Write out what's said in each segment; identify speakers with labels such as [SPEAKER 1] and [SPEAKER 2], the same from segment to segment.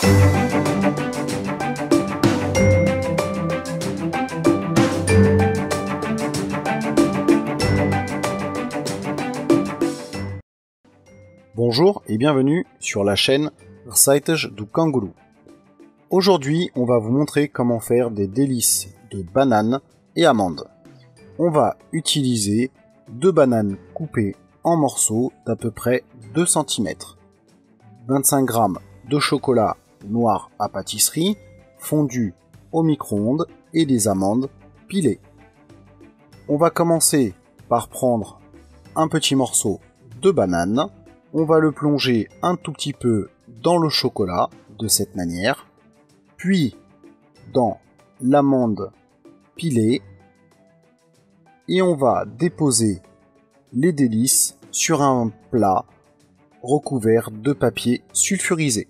[SPEAKER 1] Bonjour et bienvenue sur la chaîne Receitas do Canguru. Aujourd'hui, on va vous montrer comment faire des délices de bananes et amandes. On va utiliser 2 bananes coupées en morceaux d'à peu près 2 cm, 25 g de chocolat noir à pâtisserie fondu au micro-ondes et des amandes pilées. On va commencer par prendre un petit morceau de banane. On va le plonger un tout petit peu dans le chocolat de cette manière, puis dans l'amande pilée, et on va déposer les délices sur un plat recouvert de papier sulfurisé.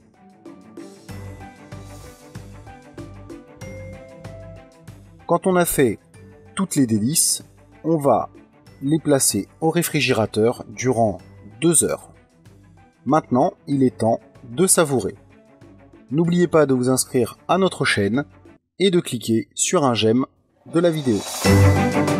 [SPEAKER 1] Quand on a fait toutes les délices, on va les placer au réfrigérateur durant 2 heures. Maintenant, il est temps de savourer. N'oubliez pas de vous inscrire à notre chaîne et de cliquer sur un j'aime de la vidéo.